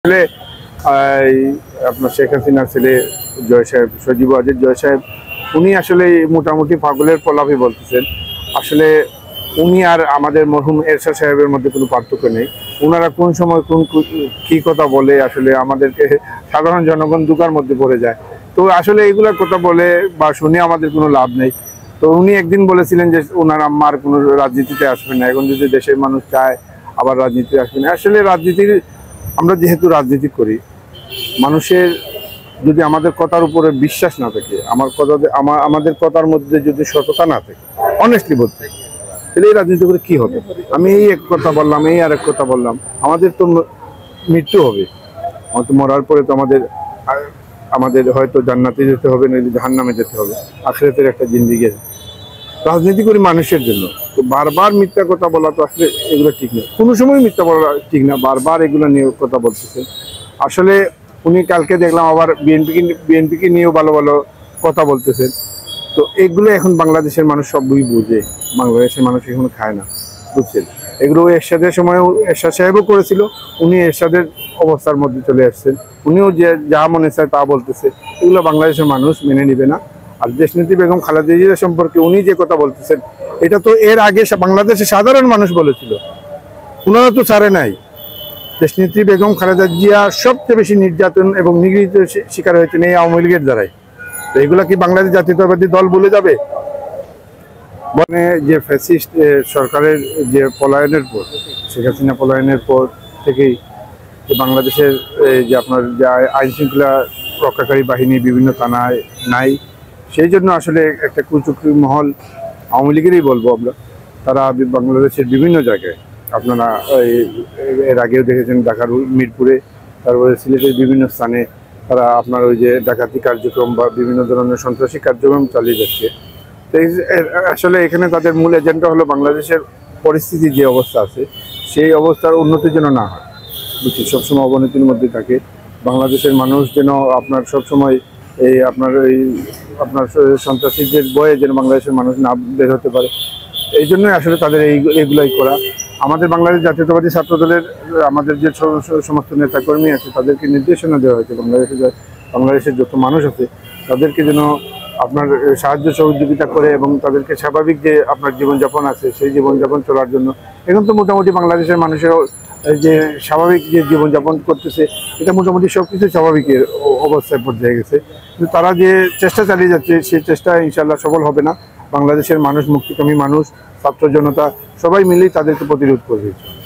আসলে আপনার শেখ হাসিনার ছেলে জয় সাহেব, সজীব ওয়াজেদ জয় সাহেব, উনি আসলে মোটামুটি পাগলের প্রলাপই বলতেছেন। আসলে উনি আর আমাদের মরহুম এরশাদ সাহেবের মধ্যে কোনো পার্থক্য নেই। ওনারা কোন সময় কোন কি কথা বলে আসলে আমাদেরকে সাধারণ জনগণ দুকার মধ্যে পড়ে যায়। তো আসলে এইগুলোর কথা বলে বা শুনে আমাদের কোনো লাভ নেই। তো উনি একদিন বলেছিলেন যে ওনার আম্মার কোনো রাজনীতিতে আসবে না, এখন যদি দেশের মানুষ চায় আবার রাজনীতি আসবে না। আসলে রাজনীতির, আমরা যেহেতু রাজনীতি করি, মানুষের যদি আমাদের কথার উপরে বিশ্বাস না থাকে, আমাদের কথার মধ্যে যদি সততা না থাকে, অনেস্টলি বলতে, তাহলে এই রাজনীতি করে কি হবে? আমি এই এক কথা বললাম, এই আর এক কথা বললাম, আমাদের তো মৃত্যু হবে। আমাদের মরার পরে তো আমাদের হয়তো জান্নাতে যেতে হবে, নইলে জাহান্নামে যেতে হবে। আখিরাতের একটা জিন্দেগি আছে। রাজনীতি করি মানুষের জন্য। তো বারবার মিথ্যা কথা বলা তো আসলে এগুলো ঠিক না, কোনো সময় মিথ্যা বলা ঠিক না। বারবার এগুলো নিয়ে কথা বলতেছে। আসলে উনি কালকে দেখলাম আবার বিএনপিকে নিয়েও ভালো ভালো কথা বলতেছেন। তো এগুলো এখন বাংলাদেশের মানুষ সবই বুঝে, বাংলাদেশের মানুষ এখন খায় না, বুঝছেন? এগুলো এরশাদের সময়ও এরশাদ সাহেবও করেছিল। উনি এরশাদের অবস্থার মধ্যে চলে আসছেন, উনিও যে যা মনে চায় তা বলতেছে। এগুলো বাংলাদেশের মানুষ মেনে নিবে না। আর দেশনেত্রী বেগম খালেদা জিয়া সম্পর্কে উনি যে কথা বলতেছেন, এটা তো এর আগে বাংলাদেশের সাধারণ মানুষ বলেছিল, ওনারা তো ছাড়ে নাই। দেশনেত্রী বেগম খালেদা জিয়া সবচেয়ে বেশি নির্যাতন এবং নিগৃহীত শিকার হয়েছেন এই আওয়ামী লীগের দ্বারাই। তো এগুলা কি বাংলাদেশ জাতীয়তাবাদী দল ভুলে যাবে? মানে যে ফ্যাসিস্ট সরকারের যে পলায়নের পর, শেখ হাসিনা পলায়নের পর থেকেই যে বাংলাদেশের যে আপনার যে আইন শৃঙ্খলা রক্ষাকারী বাহিনী বিভিন্ন থানায় নাই, সেই জন্য আসলে একটা কুচক্রী মহল, আওয়ামী লীগেরই বলবো আমরা, তারা বাংলাদেশের বিভিন্ন জায়গায়, আপনারা এর আগেও দেখেছেন ঢাকার মিরপুরে, তারপরে সিলেটের বিভিন্ন স্থানে তারা আপনার ওই যে ডাকাতি কার্যক্রম বা বিভিন্ন ধরনের সন্ত্রাসী কার্যক্রম চালিয়ে যাচ্ছে। তো আসলে এখানে তাদের মূল এজেন্ডা হলো বাংলাদেশের পরিস্থিতির যে অবস্থা আছে, সেই অবস্থার উন্নতি যেন না হয়, বুঝছি, সবসময় অবনতির মধ্যে থাকে। বাংলাদেশের মানুষ যেন আপনার সবসময় আপনার সন্ত্রাসীদের বয়ে যেন বাংলাদেশের মানুষ না বের হতে পারে, এই জন্যই আসলে তাদের এইগুলাই করা। আমাদের বাংলাদেশ জাতীয়তাবাদী ছাত্র দলের আমাদের যে সমস্ত নেতাকর্মী আছে, তাদেরকে নির্দেশনা দেওয়া হয়েছে বাংলাদেশের যত মানুষ আছে তাদেরকে যেন আপনার সাহায্য সহযোগিতা করে এবং তাদেরকে স্বাভাবিক যে আপনার জীবনযাপন আছে সেই জীবনযাপন চলার জন্য। এখন তো মোটামুটি বাংলাদেশের মানুষের যে স্বাভাবিক যে জীবনযাপন করতেছে, এটা মোটামুটি সব কিছু স্বাভাবিকের অবস্থায় পর্যায়ে গেছে। কিন্তু তারা যে চেষ্টা চালিয়ে যাচ্ছে, সেই চেষ্টা ইনশাল্লাহ সফল হবে না। বাংলাদেশের মানুষ, মুক্তিকামী মানুষ, ছাত্র জনতা সবাই মিলেই তাদেরকে প্রতিরোধ করবে।